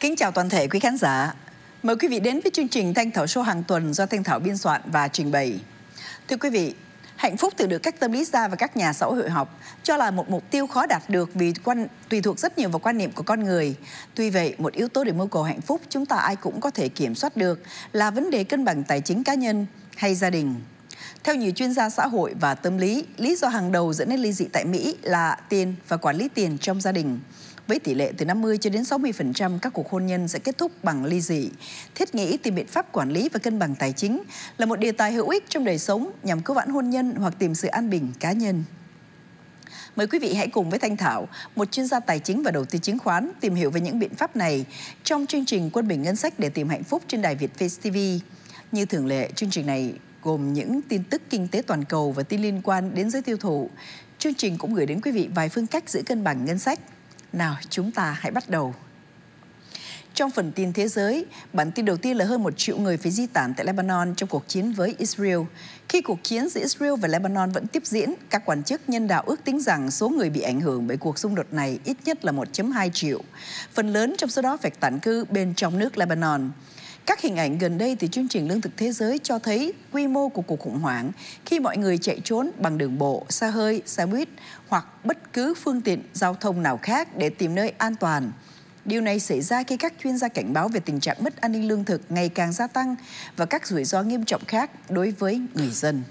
Kính chào toàn thể quý khán giả. Mời quý vị đến với chương trình Thanh Thảo Show hàng tuần do Thanh Thảo biên soạn và trình bày. Thưa quý vị, hạnh phúc thường được các tâm lý gia và các nhà xã hội học cho là một mục tiêu khó đạt được vì tùy thuộc rất nhiều vào quan niệm của con người. Tuy vậy, một yếu tố để mưu cầu hạnh phúc chúng ta ai cũng có thể kiểm soát được là vấn đề cân bằng tài chính cá nhân hay gia đình. Theo nhiều chuyên gia xã hội và tâm lý, lý do hàng đầu dẫn đến ly dị tại Mỹ là tiền và quản lý tiền trong gia đình. Với tỷ lệ từ 50 cho đến 60% các cuộc hôn nhân sẽ kết thúc bằng ly dị. Thiết nghĩ tìm biện pháp quản lý và cân bằng tài chính là một đề tài hữu ích trong đời sống nhằm cứu vãn hôn nhân hoặc tìm sự an bình cá nhân. Mời quý vị hãy cùng với Thanh Thảo, một chuyên gia tài chính và đầu tư chứng khoán, tìm hiểu về những biện pháp này trong chương trình Quân bình ngân sách để tìm hạnh phúc trên đài Vietface TV. Như thường lệ, chương trình này gồm những tin tức kinh tế toàn cầu và tin liên quan đến giới tiêu thụ. Chương trình cũng gửi đến quý vị vài phương cách giữ cân bằng ngân sách. Nào, chúng ta hãy bắt đầu. Trong phần tin thế giới, bản tin đầu tiên là hơn 1 triệu người phải di tản tại Lebanon trong cuộc chiến với Israel. Khi cuộc chiến giữa Israel và Lebanon vẫn tiếp diễn, các quan chức nhân đạo ước tính rằng số người bị ảnh hưởng bởi cuộc xung đột này ít nhất là 1,2 triệu. Phần lớn trong số đó phải tản cư bên trong nước Lebanon. Các hình ảnh gần đây từ chương trình Lương thực Thế giới cho thấy quy mô của cuộc khủng hoảng khi mọi người chạy trốn bằng đường bộ, xe hơi, xe buýt hoặc bất cứ phương tiện giao thông nào khác để tìm nơi an toàn. Điều này xảy ra khi các chuyên gia cảnh báo về tình trạng mất an ninh lương thực ngày càng gia tăng và các rủi ro nghiêm trọng khác đối với người dân.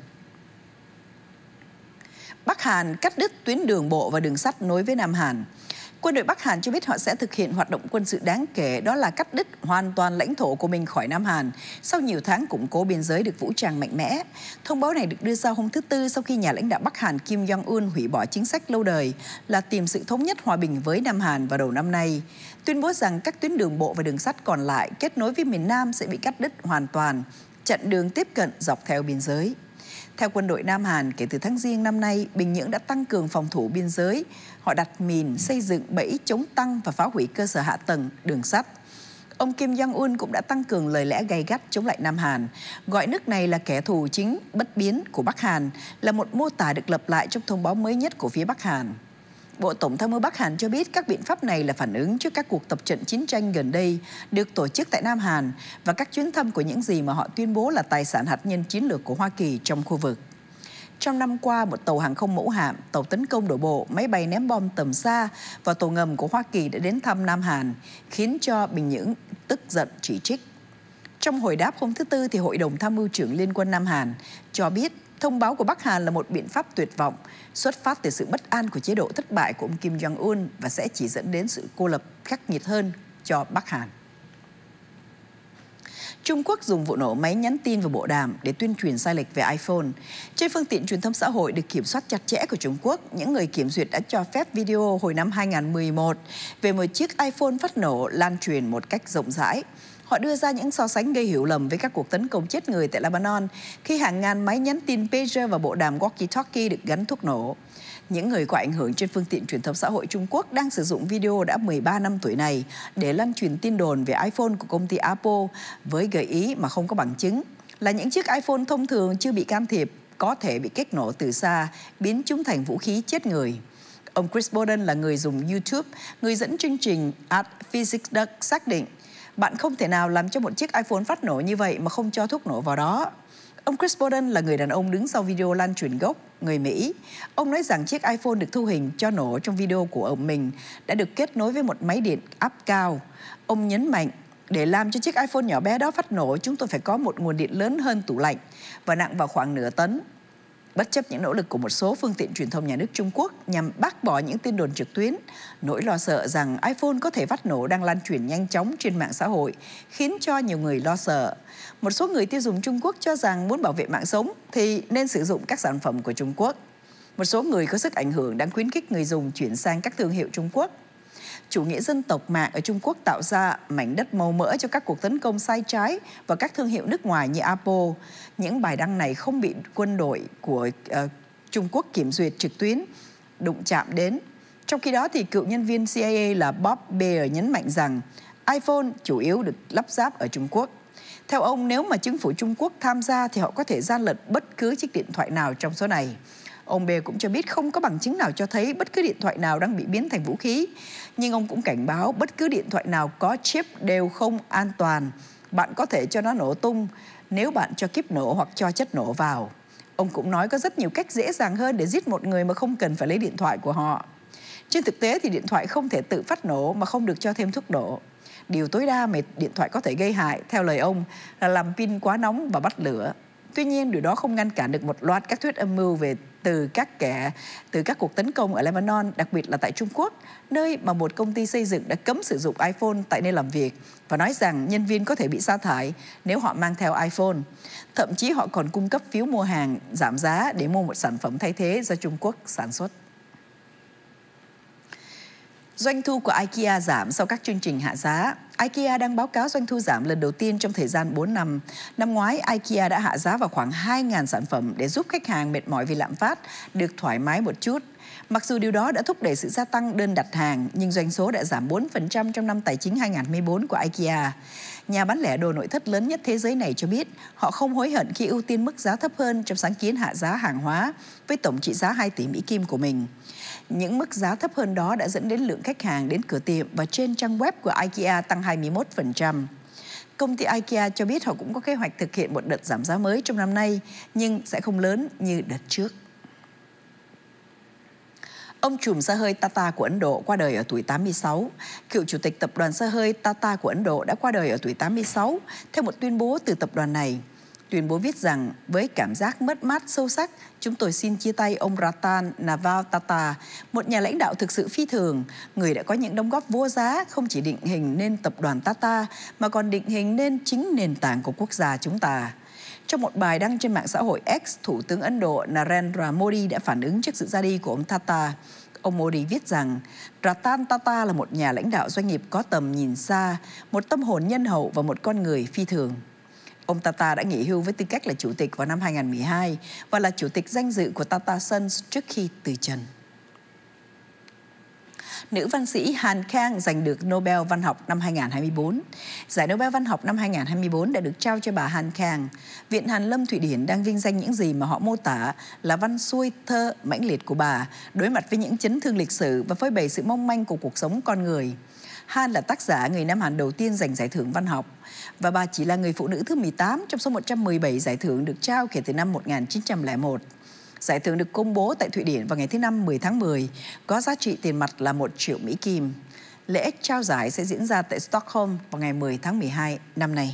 Bắc Hàn cắt đứt tuyến đường bộ và đường sắt nối với Nam Hàn. Quân đội Bắc Hàn cho biết họ sẽ thực hiện hoạt động quân sự đáng kể, đó là cắt đứt hoàn toàn lãnh thổ của mình khỏi Nam Hàn sau nhiều tháng củng cố biên giới được vũ trang mạnh mẽ. Thông báo này được đưa ra hôm thứ Tư sau khi nhà lãnh đạo Bắc Hàn Kim Jong-un hủy bỏ chính sách lâu đời là tìm sự thống nhất hòa bình với Nam Hàn vào đầu năm nay, tuyên bố rằng các tuyến đường bộ và đường sắt còn lại kết nối với miền Nam sẽ bị cắt đứt hoàn toàn, chặn đường tiếp cận dọc theo biên giới. Theo quân đội Nam Hàn, kể từ tháng Giêng năm nay, Bình Nhưỡng đã tăng cường phòng thủ biên giới. Họ đặt mìn, xây dựng bẫy chống tăng và phá hủy cơ sở hạ tầng, đường sắt. Ông Kim Jong-un cũng đã tăng cường lời lẽ gay gắt chống lại Nam Hàn, gọi nước này là kẻ thù chính bất biến của Bắc Hàn, là một mô tả được lặp lại trong thông báo mới nhất của phía Bắc Hàn. Bộ Tổng tham mưu Bắc Hàn cho biết các biện pháp này là phản ứng trước các cuộc tập trận chiến tranh gần đây được tổ chức tại Nam Hàn và các chuyến thăm của những gì mà họ tuyên bố là tài sản hạt nhân chiến lược của Hoa Kỳ trong khu vực. Trong năm qua, một tàu hàng không mẫu hạm, tàu tấn công đổ bộ, máy bay ném bom tầm xa và tàu ngầm của Hoa Kỳ đã đến thăm Nam Hàn, khiến cho Bình Nhưỡng tức giận chỉ trích. Trong hồi đáp hôm thứ Tư, thì Hội đồng Tham mưu trưởng Liên quân Nam Hàn cho biết thông báo của Bắc Hàn là một biện pháp tuyệt vọng, xuất phát từ sự bất an của chế độ thất bại của ông Kim Jong-un và sẽ chỉ dẫn đến sự cô lập khắc nghiệt hơn cho Bắc Hàn. Trung Quốc dùng vụ nổ máy nhắn tin và bộ đàm để tuyên truyền sai lệch về iPhone. Trên phương tiện truyền thông xã hội được kiểm soát chặt chẽ của Trung Quốc, những người kiểm duyệt đã cho phép video hồi năm 2011 về một chiếc iPhone phát nổ lan truyền một cách rộng rãi. Họ đưa ra những so sánh gây hiểu lầm với các cuộc tấn công chết người tại Lebanon khi hàng ngàn máy nhắn tin pager và bộ đàm walkie-talkie được gắn thuốc nổ. Những người có ảnh hưởng trên phương tiện truyền thông xã hội Trung Quốc đang sử dụng video đã 13 năm tuổi này để lan truyền tin đồn về iPhone của công ty Apple với gợi ý mà không có bằng chứng là những chiếc iPhone thông thường chưa bị can thiệp có thể bị kích nổ từ xa, biến chúng thành vũ khí chết người. Ông Chris Bowden là người dùng YouTube, người dẫn chương trình Art Physics Duck xác định bạn không thể nào làm cho một chiếc iPhone phát nổ như vậy mà không cho thuốc nổ vào đó. Ông Chris Bowden là người đàn ông đứng sau video lan truyền gốc, người Mỹ. Ông nói rằng chiếc iPhone được thu hình cho nổ trong video của ông mình đã được kết nối với một máy điện áp cao. Ông nhấn mạnh, để làm cho chiếc iPhone nhỏ bé đó phát nổ, chúng tôi phải có một nguồn điện lớn hơn tủ lạnh và nặng vào khoảng nửa tấn. Bất chấp những nỗ lực của một số phương tiện truyền thông nhà nước Trung Quốc nhằm bác bỏ những tin đồn trực tuyến, nỗi lo sợ rằng iPhone có thể phát nổ đang lan truyền nhanh chóng trên mạng xã hội, khiến cho nhiều người lo sợ. Một số người tiêu dùng Trung Quốc cho rằng muốn bảo vệ mạng sống thì nên sử dụng các sản phẩm của Trung Quốc. Một số người có sức ảnh hưởng đang khuyến khích người dùng chuyển sang các thương hiệu Trung Quốc. Chủ nghĩa dân tộc mạng ở Trung Quốc tạo ra mảnh đất màu mỡ cho các cuộc tấn công sai trái vào các thương hiệu nước ngoài như Apple. Những bài đăng này không bị quân đội của Trung Quốc kiểm duyệt trực tuyến đụng chạm đến. Trong khi đó, thì cựu nhân viên CIA là Bob Baer nhấn mạnh rằng iPhone chủ yếu được lắp ráp ở Trung Quốc. Theo ông, nếu mà chính phủ Trung Quốc tham gia thì họ có thể gian lận bất cứ chiếc điện thoại nào trong số này. Ông Bear cũng cho biết không có bằng chứng nào cho thấy bất cứ điện thoại nào đang bị biến thành vũ khí. Nhưng ông cũng cảnh báo bất cứ điện thoại nào có chip đều không an toàn. Bạn có thể cho nó nổ tung nếu bạn cho kíp nổ hoặc cho chất nổ vào. Ông cũng nói có rất nhiều cách dễ dàng hơn để giết một người mà không cần phải lấy điện thoại của họ. Trên thực tế thì điện thoại không thể tự phát nổ mà không được cho thêm thuốc nổ. Điều tối đa mà điện thoại có thể gây hại, theo lời ông, là làm pin quá nóng và bắt lửa. Tuy nhiên, điều đó không ngăn cản được một loạt các thuyết âm mưu từ các cuộc tấn công ở Lebanon, đặc biệt là tại Trung Quốc, nơi mà một công ty xây dựng đã cấm sử dụng iPhone tại nơi làm việc và nói rằng nhân viên có thể bị sa thải nếu họ mang theo iPhone. Thậm chí họ còn cung cấp phiếu mua hàng giảm giá để mua một sản phẩm thay thế do Trung Quốc sản xuất. Doanh thu của IKEA giảm sau các chương trình hạ giá. IKEA đang báo cáo doanh thu giảm lần đầu tiên trong thời gian 4 năm. Năm ngoái, IKEA đã hạ giá vào khoảng 2.000 sản phẩm để giúp khách hàng mệt mỏi vì lạm phát được thoải mái một chút. Mặc dù điều đó đã thúc đẩy sự gia tăng đơn đặt hàng, nhưng doanh số đã giảm 4% trong năm tài chính 2014 của IKEA. Nhà bán lẻ đồ nội thất lớn nhất thế giới này cho biết họ không hối hận khi ưu tiên mức giá thấp hơn trong sáng kiến hạ giá hàng hóa với tổng trị giá 2 tỷ Mỹ Kim của mình. Những mức giá thấp hơn đó đã dẫn đến lượng khách hàng đến cửa tiệm và trên trang web của IKEA tăng 21%. Công ty IKEA cho biết họ cũng có kế hoạch thực hiện một đợt giảm giá mới trong năm nay, nhưng sẽ không lớn như đợt trước. Ông trùm xe hơi Tata của Ấn Độ qua đời ở tuổi 86. Cựu chủ tịch tập đoàn xe hơi Tata của Ấn Độ đã qua đời ở tuổi 86, theo một tuyên bố từ tập đoàn này. Tuyên bố viết rằng, với cảm giác mất mát sâu sắc, chúng tôi xin chia tay ông Ratan Naval Tata, một nhà lãnh đạo thực sự phi thường, người đã có những đóng góp vô giá không chỉ định hình nên tập đoàn Tata, mà còn định hình nên chính nền tảng của quốc gia chúng ta. Trong một bài đăng trên mạng xã hội X, Thủ tướng Ấn Độ Narendra Modi đã phản ứng trước sự ra đi của ông Tata. Ông Modi viết rằng, Ratan Tata là một nhà lãnh đạo doanh nghiệp có tầm nhìn xa, một tâm hồn nhân hậu và một con người phi thường. Ông Tata đã nghỉ hưu với tư cách là chủ tịch vào năm 2012 và là chủ tịch danh dự của Tata Sons trước khi từ trần. Nữ văn sĩ Han Kang giành được Nobel Văn học năm 2024. Giải Nobel Văn học năm 2024 đã được trao cho bà Han Kang. Viện Hàn Lâm Thụy Điển đang vinh danh những gì mà họ mô tả là văn xuôi thơ mãnh liệt của bà, đối mặt với những chấn thương lịch sử và phơi bày sự mong manh của cuộc sống con người. Han là tác giả người Nam Hàn đầu tiên giành giải thưởng văn học, và bà chỉ là người phụ nữ thứ 18 trong số 117 giải thưởng được trao kể từ năm 1901. Giải thưởng được công bố tại Thụy Điển vào ngày thứ Năm 10 tháng 10, có giá trị tiền mặt là 1 triệu Mỹ Kim. Lễ trao giải sẽ diễn ra tại Stockholm vào ngày 10 tháng 12 năm nay.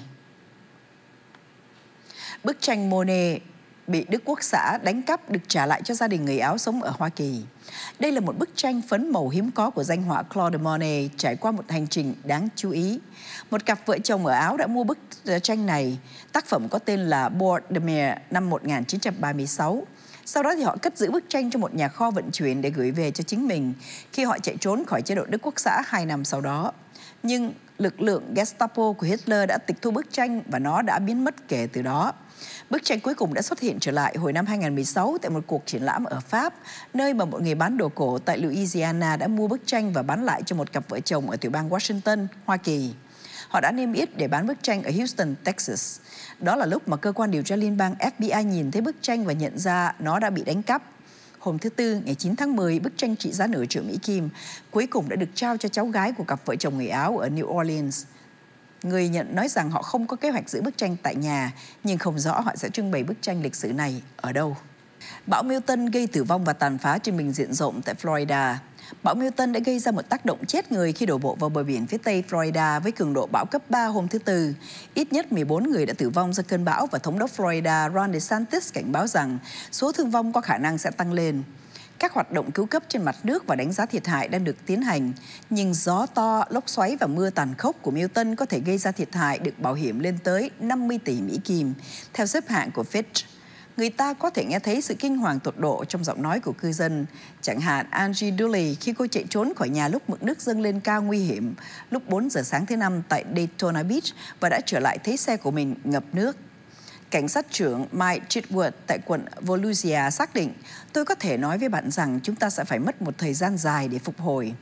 Bức tranh Monet bị Đức Quốc xã đánh cắp được trả lại cho gia đình người Áo sống ở Hoa Kỳ. Đây là một bức tranh phấn màu hiếm có của danh họa Claude Monet trải qua một hành trình đáng chú ý. Một cặp vợ chồng ở Áo đã mua bức tranh này. Tác phẩm có tên là Bord de Mer năm 1936. Sau đó thì họ cất giữ bức tranh trong một nhà kho vận chuyển để gửi về cho chính mình khi họ chạy trốn khỏi chế độ Đức Quốc xã 2 năm sau đó. Nhưng lực lượng Gestapo của Hitler đã tịch thu bức tranh và nó đã biến mất kể từ đó. Bức tranh cuối cùng đã xuất hiện trở lại hồi năm 2016 tại một cuộc triển lãm ở Pháp, nơi mà một người bán đồ cổ tại Louisiana đã mua bức tranh và bán lại cho một cặp vợ chồng ở tiểu bang Washington, Hoa Kỳ. Họ đã niêm yết để bán bức tranh ở Houston, Texas. Đó là lúc mà cơ quan điều tra liên bang FBI nhìn thấy bức tranh và nhận ra nó đã bị đánh cắp. Hôm thứ Tư, ngày 9 tháng 10, bức tranh trị giá nửa triệu Mỹ Kim cuối cùng đã được trao cho cháu gái của cặp vợ chồng người Áo ở New Orleans. Người nhận nói rằng họ không có kế hoạch giữ bức tranh tại nhà, nhưng không rõ họ sẽ trưng bày bức tranh lịch sử này ở đâu. Bão Milton gây tử vong và tàn phá trên bình diện rộng tại Florida. Bão Milton đã gây ra một tác động chết người khi đổ bộ vào bờ biển phía tây Florida với cường độ bão cấp 3 hôm thứ Tư. Ít nhất 14 người đã tử vong do cơn bão và thống đốc Florida Ron DeSantis cảnh báo rằng số thương vong có khả năng sẽ tăng lên. Các hoạt động cứu cấp trên mặt nước và đánh giá thiệt hại đang được tiến hành, nhưng gió to, lốc xoáy và mưa tàn khốc của Milton có thể gây ra thiệt hại được bảo hiểm lên tới 50 tỷ Mỹ Kim, theo xếp hạng của Fitch. Người ta có thể nghe thấy sự kinh hoàng tột độ trong giọng nói của cư dân, chẳng hạn Angie Dooley khi cô chạy trốn khỏi nhà lúc mực nước dâng lên cao nguy hiểm lúc 4 giờ sáng thứ Năm tại Daytona Beach và đã trở lại thấy xe của mình ngập nước. Cảnh sát trưởng Mike Chitwood tại quận Volusia xác định, tôi có thể nói với bạn rằng chúng ta sẽ phải mất một thời gian dài để phục hồi.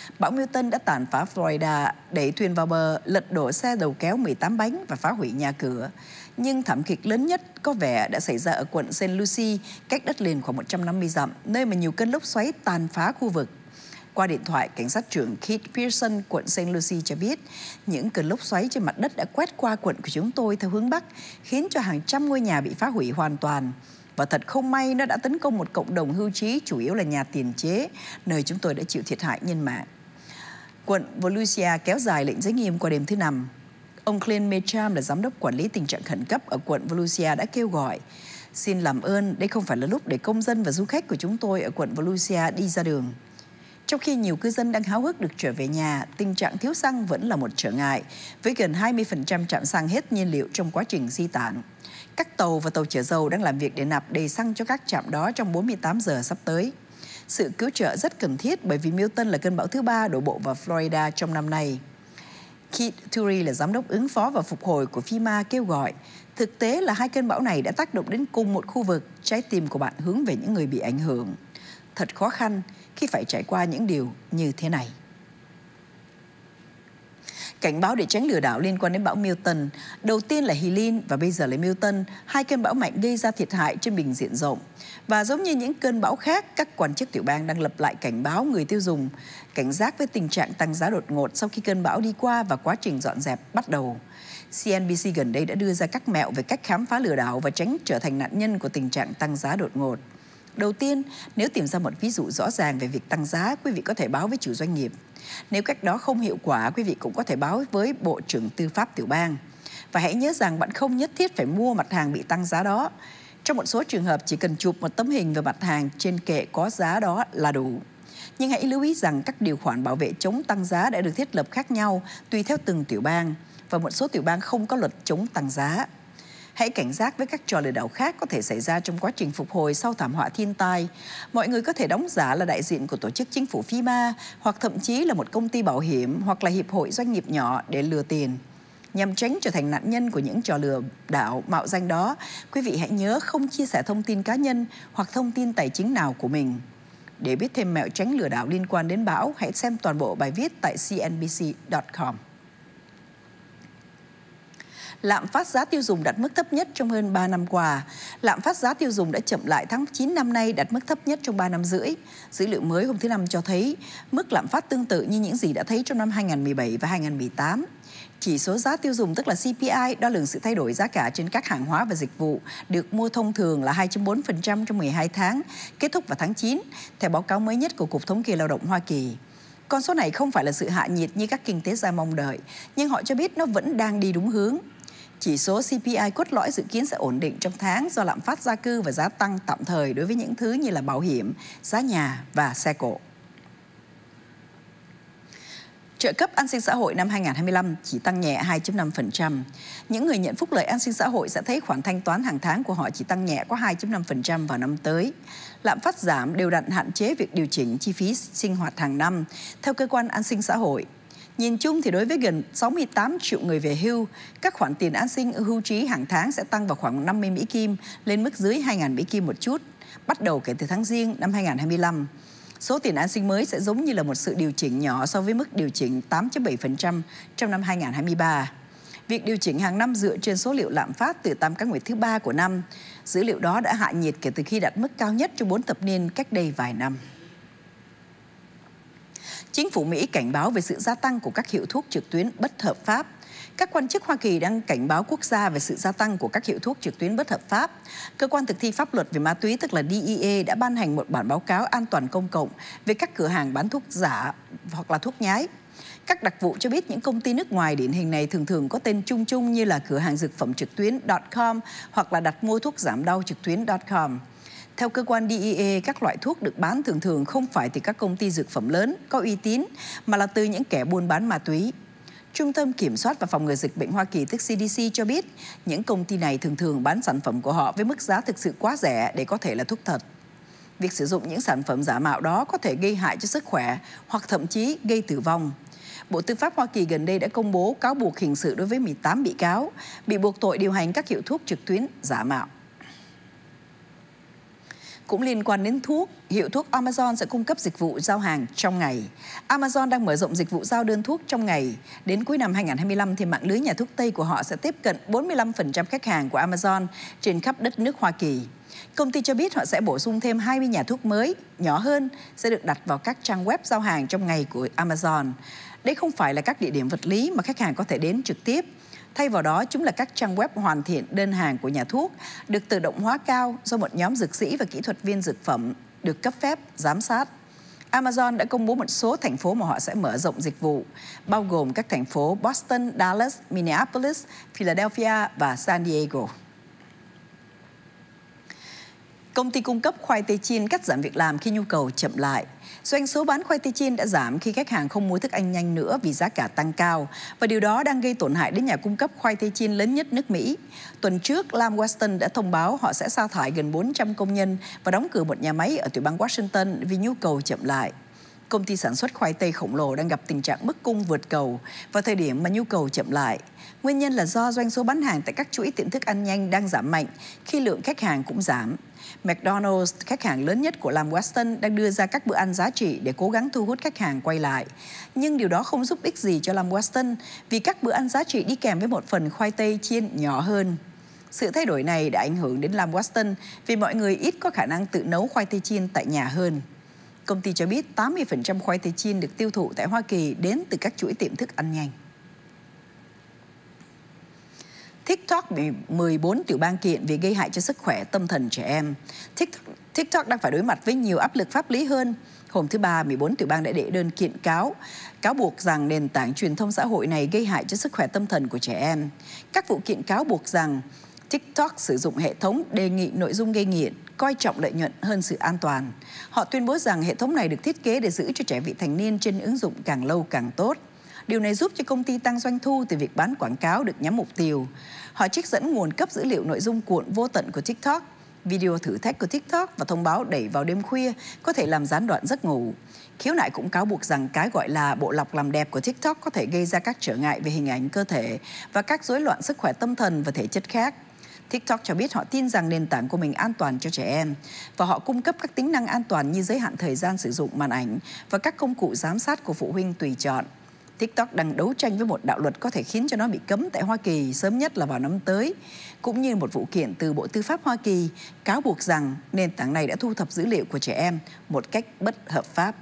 Bão Milton đã tàn phá Florida, đẩy thuyền vào bờ, lật đổ xe đầu kéo 18 bánh và phá hủy nhà cửa. Nhưng thảm kịch lớn nhất có vẻ đã xảy ra ở quận St. Lucie, cách đất liền khoảng 150 dặm, nơi mà nhiều cơn lốc xoáy tàn phá khu vực. Qua điện thoại, cảnh sát trưởng Keith Pearson, quận St. Lucie cho biết những cơn lốc xoáy trên mặt đất đã quét qua quận của chúng tôi theo hướng Bắc, khiến cho hàng trăm ngôi nhà bị phá hủy hoàn toàn. Và thật không may, nó đã tấn công một cộng đồng hưu trí, chủ yếu là nhà tiền chế, nơi chúng tôi đã chịu thiệt hại nhân mạng. Quận Volusia kéo dài lệnh giới nghiêm qua đêm thứ Năm. Ông Clint Meacham là giám đốc quản lý tình trạng khẩn cấp ở quận Volusia đã kêu gọi: "Xin làm ơn, đây không phải là lúc để công dân và du khách của chúng tôi ở quận Volusia đi ra đường." Trong khi nhiều cư dân đang háo hức được trở về nhà, tình trạng thiếu xăng vẫn là một trở ngại, với gần 20% trạm xăng hết nhiên liệu trong quá trình di tản. Các tàu và tàu chở dầu đang làm việc để nạp đầy xăng cho các trạm đó trong 48 giờ sắp tới. Sự cứu trợ rất cần thiết bởi vì Milton là cơn bão thứ 3 đổ bộ vào Florida trong năm nay. Keith Turi là giám đốc ứng phó và phục hồi của FEMA kêu gọi: "Thực tế là hai cơn bão này đã tác động đến cùng một khu vực, trái tim của bạn hướng về những người bị ảnh hưởng. Thật khó khăn khi phải trải qua những điều như thế này." Cảnh báo để tránh lừa đảo liên quan đến bão Milton. Đầu tiên là Helene và bây giờ là Milton, hai cơn bão mạnh gây ra thiệt hại trên bình diện rộng. Và giống như những cơn bão khác, các quan chức tiểu bang đang lập lại cảnh báo người tiêu dùng cảnh giác với tình trạng tăng giá đột ngột sau khi cơn bão đi qua và quá trình dọn dẹp bắt đầu. CNBC gần đây đã đưa ra các mẹo về cách khám phá lừa đảo và tránh trở thành nạn nhân của tình trạng tăng giá đột ngột. Đầu tiên, nếu tìm ra một ví dụ rõ ràng về việc tăng giá, quý vị có thể báo với chủ doanh nghiệp. Nếu cách đó không hiệu quả, quý vị cũng có thể báo với Bộ trưởng Tư pháp tiểu bang. Và hãy nhớ rằng bạn không nhất thiết phải mua mặt hàng bị tăng giá đó. Trong một số trường hợp, chỉ cần chụp một tấm hình về mặt hàng trên kệ có giá đó là đủ. Nhưng hãy lưu ý rằng các điều khoản bảo vệ chống tăng giá đã được thiết lập khác nhau tùy theo từng tiểu bang, và một số tiểu bang không có luật chống tăng giá. Hãy cảnh giác với các trò lừa đảo khác có thể xảy ra trong quá trình phục hồi sau thảm họa thiên tai. Mọi người có thể đóng giả là đại diện của tổ chức chính phủ FEMA, hoặc thậm chí là một công ty bảo hiểm hoặc là hiệp hội doanh nghiệp nhỏ để lừa tiền. Nhằm tránh trở thành nạn nhân của những trò lừa đảo mạo danh đó, quý vị hãy nhớ không chia sẻ thông tin cá nhân hoặc thông tin tài chính nào của mình. Để biết thêm mẹo tránh lừa đảo liên quan đến bão, hãy xem toàn bộ bài viết tại cnbc.com. Lạm phát giá tiêu dùng đạt mức thấp nhất trong hơn 3 năm qua. Lạm phát giá tiêu dùng đã chậm lại tháng 9 năm nay, đạt mức thấp nhất trong 3 năm rưỡi. Dữ liệu mới hôm thứ Năm cho thấy mức lạm phát tương tự như những gì đã thấy trong năm 2017 và 2018. Chỉ số giá tiêu dùng, tức là CPI, đo lường sự thay đổi giá cả trên các hàng hóa và dịch vụ được mua thông thường là 2.4% trong 12 tháng, kết thúc vào tháng 9, theo báo cáo mới nhất của Cục Thống kê Lao động Hoa Kỳ. Con số này không phải là sự hạ nhiệt như các kinh tế gia mong đợi, nhưng họ cho biết nó vẫn đang đi đúng hướng. Chỉ số CPI cốt lõi dự kiến sẽ ổn định trong tháng do lạm phát gia cư và giá tăng tạm thời đối với những thứ như là bảo hiểm, giá nhà và xe cộ. Trợ cấp an sinh xã hội năm 2025 chỉ tăng nhẹ 2.5%. Những người nhận phúc lợi an sinh xã hội sẽ thấy khoản thanh toán hàng tháng của họ chỉ tăng nhẹ có 2.5% vào năm tới. Lạm phát giảm đều đặn hạn chế việc điều chỉnh chi phí sinh hoạt hàng năm, theo cơ quan an sinh xã hội. Nhìn chung thì đối với gần 68 triệu người về hưu, các khoản tiền an sinh hưu trí hàng tháng sẽ tăng vào khoảng 50 Mỹ Kim lên mức dưới 2.000 Mỹ Kim một chút, bắt đầu kể từ tháng Giêng năm 2025. Số tiền an sinh mới sẽ giống như là một sự điều chỉnh nhỏ so với mức điều chỉnh 8.7% trong năm 2023. Việc điều chỉnh hàng năm dựa trên số liệu lạm phát từ 8 các nguyệt thứ 3 của năm. Dữ liệu đó đã hạ nhiệt kể từ khi đạt mức cao nhất trong 4 thập niên cách đây vài năm. Chính phủ Mỹ cảnh báo về sự gia tăng của các hiệu thuốc trực tuyến bất hợp pháp. Các quan chức Hoa Kỳ đang cảnh báo quốc gia về sự gia tăng của các hiệu thuốc trực tuyến bất hợp pháp. Cơ quan thực thi pháp luật về ma túy, tức là DEA, đã ban hành một bản báo cáo an toàn công cộng về các cửa hàng bán thuốc giả hoặc là thuốc nhái. Các đặc vụ cho biết những công ty nước ngoài điển hình này thường có tên chung chung như là cửa hàng dược phẩm trực tuyến.com hoặc là đặt mua thuốc giảm đau trực tuyến.com. Theo cơ quan DEA, các loại thuốc được bán thường không phải từ các công ty dược phẩm lớn, có uy tín, mà là từ những kẻ buôn bán ma túy. Trung tâm Kiểm soát và Phòng ngừa Dịch bệnh Hoa Kỳ, tức CDC, cho biết những công ty này thường bán sản phẩm của họ với mức giá thực sự quá rẻ để có thể là thuốc thật. Việc sử dụng những sản phẩm giả mạo đó có thể gây hại cho sức khỏe hoặc thậm chí gây tử vong. Bộ Tư pháp Hoa Kỳ gần đây đã công bố cáo buộc hình sự đối với 18 bị cáo, bị buộc tội điều hành các hiệu thuốc trực tuyến giả mạo. Cũng liên quan đến thuốc, hiệu thuốc Amazon sẽ cung cấp dịch vụ giao hàng trong ngày. Amazon đang mở rộng dịch vụ giao đơn thuốc trong ngày. Đến cuối năm 2025 thì mạng lưới nhà thuốc Tây của họ sẽ tiếp cận 45% khách hàng của Amazon trên khắp đất nước Hoa Kỳ. Công ty cho biết họ sẽ bổ sung thêm 20 nhà thuốc mới, nhỏ hơn, sẽ được đặt vào các trang web giao hàng trong ngày của Amazon. Đây không phải là các địa điểm vật lý mà khách hàng có thể đến trực tiếp. Thay vào đó, chúng là các trang web hoàn thiện đơn hàng của nhà thuốc, được tự động hóa cao do một nhóm dược sĩ và kỹ thuật viên dược phẩm được cấp phép, giám sát. Amazon đã công bố một số thành phố mà họ sẽ mở rộng dịch vụ, bao gồm các thành phố Boston, Dallas, Minneapolis, Philadelphia và San Diego. Công ty cung cấp khoai tây chiên cắt giảm việc làm khi nhu cầu chậm lại. Doanh số bán khoai tây chiên đã giảm khi khách hàng không mua thức ăn nhanh nữa vì giá cả tăng cao, và điều đó đang gây tổn hại đến nhà cung cấp khoai tây chiên lớn nhất nước Mỹ. Tuần trước, Lamb Weston đã thông báo họ sẽ sa thải gần 400 công nhân và đóng cửa một nhà máy ở tiểu bang Washington vì nhu cầu chậm lại. Công ty sản xuất khoai tây khổng lồ đang gặp tình trạng bức cung vượt cầu vào thời điểm mà nhu cầu chậm lại. Nguyên nhân là do doanh số bán hàng tại các chuỗi tiệm thức ăn nhanh đang giảm mạnh khi lượng khách hàng cũng giảm. McDonald's, khách hàng lớn nhất của Lamb Weston, đang đưa ra các bữa ăn giá trị để cố gắng thu hút khách hàng quay lại. Nhưng điều đó không giúp ích gì cho Lamb Weston vì các bữa ăn giá trị đi kèm với một phần khoai tây chiên nhỏ hơn. Sự thay đổi này đã ảnh hưởng đến Lamb Weston vì mọi người ít có khả năng tự nấu khoai tây chiên tại nhà hơn. Công ty cho biết 80% khoai tây chiên được tiêu thụ tại Hoa Kỳ đến từ các chuỗi tiệm thức ăn nhanh. TikTok bị 14 tiểu bang kiện vì gây hại cho sức khỏe tâm thần trẻ em. TikTok đang phải đối mặt với nhiều áp lực pháp lý hơn. Hôm thứ Ba, 14 tiểu bang đã đệ đơn kiện cáo buộc rằng nền tảng truyền thông xã hội này gây hại cho sức khỏe tâm thần của trẻ em. Các vụ kiện cáo buộc rằng TikTok sử dụng hệ thống đề nghị nội dung gây nghiện, coi trọng lợi nhuận hơn sự an toàn. Họ tuyên bố rằng hệ thống này được thiết kế để giữ cho trẻ vị thành niên trên ứng dụng càng lâu càng tốt. Điều này giúp cho công ty tăng doanh thu từ việc bán quảng cáo được nhắm mục tiêu. Họ trích dẫn nguồn cấp dữ liệu nội dung cuộn vô tận của TikTok, video thử thách của TikTok và thông báo đẩy vào đêm khuya có thể làm gián đoạn giấc ngủ. Khiếu nại cũng cáo buộc rằng cái gọi là bộ lọc làm đẹp của TikTok có thể gây ra các trở ngại về hình ảnh cơ thể và các rối loạn sức khỏe tâm thần và thể chất khác. TikTok cho biết họ tin rằng nền tảng của mình an toàn cho trẻ em và họ cung cấp các tính năng an toàn như giới hạn thời gian sử dụng màn ảnh và các công cụ giám sát của phụ huynh tùy chọn. TikTok đang đấu tranh với một đạo luật có thể khiến cho nó bị cấm tại Hoa Kỳ sớm nhất là vào năm tới, cũng như một vụ kiện từ Bộ Tư pháp Hoa Kỳ cáo buộc rằng nền tảng này đã thu thập dữ liệu của trẻ em một cách bất hợp pháp.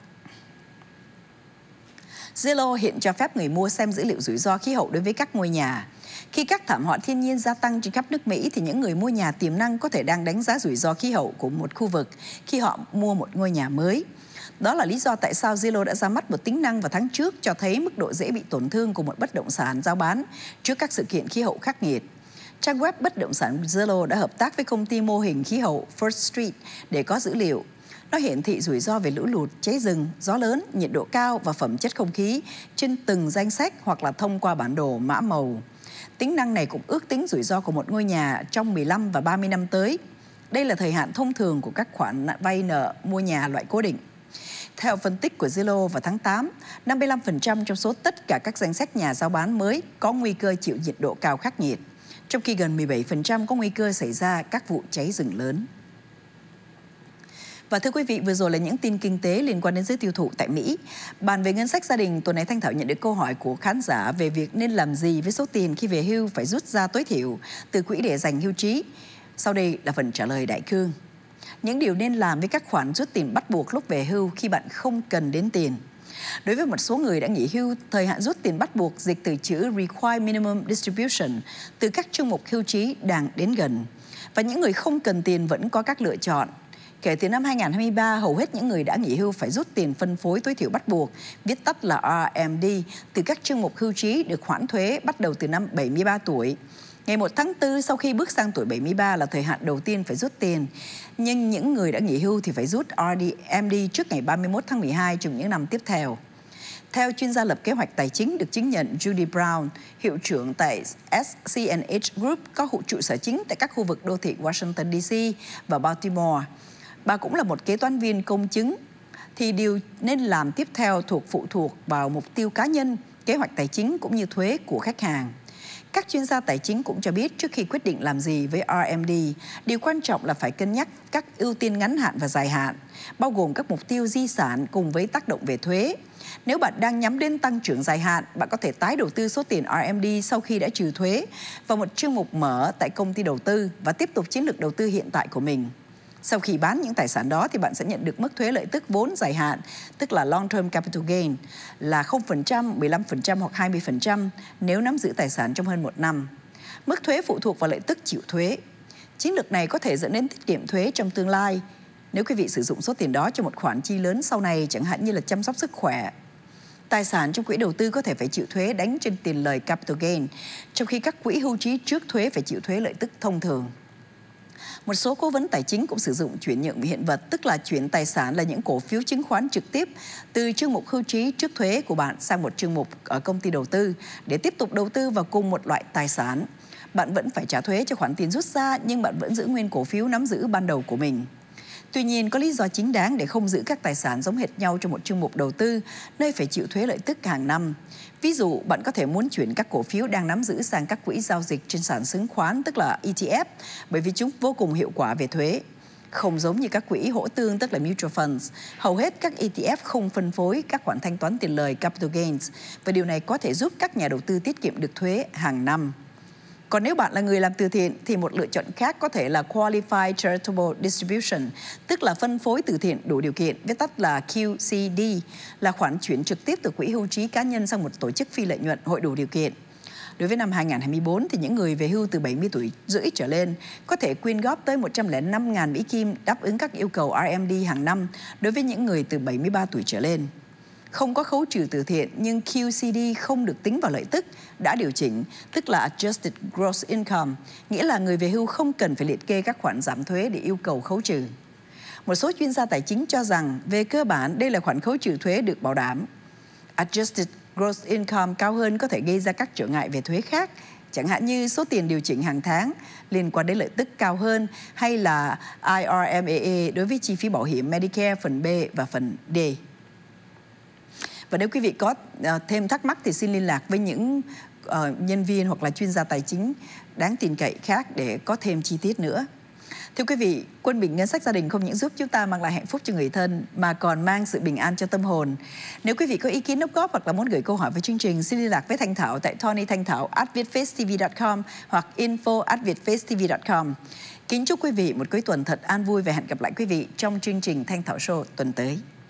Zillow hiện cho phép người mua xem dữ liệu rủi ro khí hậu đối với các ngôi nhà. Khi các thảm họa thiên nhiên gia tăng trên khắp nước Mỹ thì những người mua nhà tiềm năng có thể đang đánh giá rủi ro khí hậu của một khu vực khi họ mua một ngôi nhà mới. Đó là lý do tại sao Zillow đã ra mắt một tính năng vào tháng trước cho thấy mức độ dễ bị tổn thương của một bất động sản giao bán trước các sự kiện khí hậu khắc nghiệt. Trang web bất động sản Zillow đã hợp tác với công ty mô hình khí hậu First Street để có dữ liệu. Nó hiển thị rủi ro về lũ lụt, cháy rừng, gió lớn, nhiệt độ cao và phẩm chất không khí trên từng danh sách hoặc là thông qua bản đồ mã màu. Tính năng này cũng ước tính rủi ro của một ngôi nhà trong 15 và 30 năm tới. Đây là thời hạn thông thường của các khoản vay nợ mua nhà loại cố định. Theo phân tích của Zillow vào tháng 8, 55% trong số tất cả các danh sách nhà giao bán mới có nguy cơ chịu nhiệt độ cao khắc nghiệt, trong khi gần 17% có nguy cơ xảy ra các vụ cháy rừng lớn. Và thưa quý vị, vừa rồi là những tin kinh tế liên quan đến giới tiêu thụ tại Mỹ. Bàn về ngân sách gia đình, tuần này Thanh Thảo nhận được câu hỏi của khán giả về việc nên làm gì với số tiền khi về hưu phải rút ra tối thiểu từ quỹ để dành hưu trí. Sau đây là phần trả lời đại cương. Những điều nên làm với các khoản rút tiền bắt buộc lúc về hưu khi bạn không cần đến tiền. Đối với một số người đã nghỉ hưu, thời hạn rút tiền bắt buộc dịch từ chữ Required Minimum Distribution từ các chương mục hưu trí đang đến gần. Và những người không cần tiền vẫn có các lựa chọn. Kể từ năm 2023, hầu hết những người đã nghỉ hưu phải rút tiền phân phối tối thiểu bắt buộc, viết tắt là RMD, từ các chương mục hưu trí được hoãn thuế bắt đầu từ năm 73 tuổi. Ngày 1 tháng 4 sau khi bước sang tuổi 73 là thời hạn đầu tiên phải rút tiền. Nhưng những người đã nghỉ hưu thì phải rút RMD trước ngày 31 tháng 12 trong những năm tiếp theo. Theo chuyên gia lập kế hoạch tài chính được chứng nhận Judy Brown, hiệu trưởng tại SCNH Group có trụ sở chính tại các khu vực đô thị Washington DC và Baltimore. Bà cũng là một kế toán viên công chứng, thì điều nên làm tiếp theo phụ thuộc vào mục tiêu cá nhân, kế hoạch tài chính cũng như thuế của khách hàng. Các chuyên gia tài chính cũng cho biết trước khi quyết định làm gì với RMD, điều quan trọng là phải cân nhắc các ưu tiên ngắn hạn và dài hạn, bao gồm các mục tiêu di sản cùng với tác động về thuế. Nếu bạn đang nhắm đến tăng trưởng dài hạn, bạn có thể tái đầu tư số tiền RMD sau khi đã trừ thuế vào một chương mục mở tại công ty đầu tư và tiếp tục chiến lược đầu tư hiện tại của mình. Sau khi bán những tài sản đó thì bạn sẽ nhận được mức thuế lợi tức vốn dài hạn, tức là Long Term Capital Gain, là 0%, 15% hoặc 20% nếu nắm giữ tài sản trong hơn 1 năm. Mức thuế phụ thuộc vào lợi tức chịu thuế. Chiến lược này có thể dẫn đến tiết kiệm thuế trong tương lai nếu quý vị sử dụng số tiền đó cho một khoản chi lớn sau này, chẳng hạn như là chăm sóc sức khỏe. Tài sản trong quỹ đầu tư có thể phải chịu thuế đánh trên tiền lời Capital Gain, trong khi các quỹ hưu trí trước thuế phải chịu thuế lợi tức thông thường. Một số cố vấn tài chính cũng sử dụng chuyển nhượng hiện vật, tức là chuyển tài sản là những cổ phiếu chứng khoán trực tiếp từ chương mục hưu trí trước thuế của bạn sang một chương mục ở công ty đầu tư để tiếp tục đầu tư vào cùng một loại tài sản. Bạn vẫn phải trả thuế cho khoản tiền rút ra, nhưng bạn vẫn giữ nguyên cổ phiếu nắm giữ ban đầu của mình. Tuy nhiên, có lý do chính đáng để không giữ các tài sản giống hệt nhau trong một chương mục đầu tư, nơi phải chịu thuế lợi tức hàng năm. Ví dụ, bạn có thể muốn chuyển các cổ phiếu đang nắm giữ sang các quỹ giao dịch trên sàn chứng khoán, tức là ETF, bởi vì chúng vô cùng hiệu quả về thuế. Không giống như các quỹ hỗ tương, tức là mutual funds, hầu hết các ETF không phân phối các khoản thanh toán tiền lời capital gains, và điều này có thể giúp các nhà đầu tư tiết kiệm được thuế hàng năm. Còn nếu bạn là người làm từ thiện thì một lựa chọn khác có thể là Qualified Charitable Distribution, tức là phân phối từ thiện đủ điều kiện, viết tắt là QCD, là khoản chuyển trực tiếp từ quỹ hưu trí cá nhân sang một tổ chức phi lợi nhuận hội đủ điều kiện. Đối với năm 2024 thì những người về hưu từ 70 tuổi rưỡi trở lên có thể quyên góp tới 105.000 Mỹ Kim đáp ứng các yêu cầu RMD hàng năm đối với những người từ 73 tuổi trở lên. Không có khấu trừ từ thiện, nhưng QCD không được tính vào lợi tức đã điều chỉnh, tức là Adjusted Gross Income, nghĩa là người về hưu không cần phải liệt kê các khoản giảm thuế để yêu cầu khấu trừ. Một số chuyên gia tài chính cho rằng, về cơ bản, đây là khoản khấu trừ thuế được bảo đảm. Adjusted Gross Income cao hơn có thể gây ra các trở ngại về thuế khác, chẳng hạn như số tiền điều chỉnh hàng tháng liên quan đến lợi tức cao hơn, hay là IRMAA đối với chi phí bảo hiểm Medicare phần B và phần D. Và nếu quý vị có thêm thắc mắc thì xin liên lạc với những nhân viên hoặc là chuyên gia tài chính đáng tin cậy khác để có thêm chi tiết nữa. Thưa quý vị, Quân Bình Ngân sách gia đình không những giúp chúng ta mang lại hạnh phúc cho người thân mà còn mang sự bình an cho tâm hồn. Nếu quý vị có ý kiến đóng góp hoặc là muốn gửi câu hỏi với chương trình, xin liên lạc với Thanh Thảo tại tonythanhthảo@vietfacetv.com hoặc info@vietfacetv.com. Kính chúc quý vị một cuối tuần thật an vui và hẹn gặp lại quý vị trong chương trình Thanh Thảo Show tuần tới.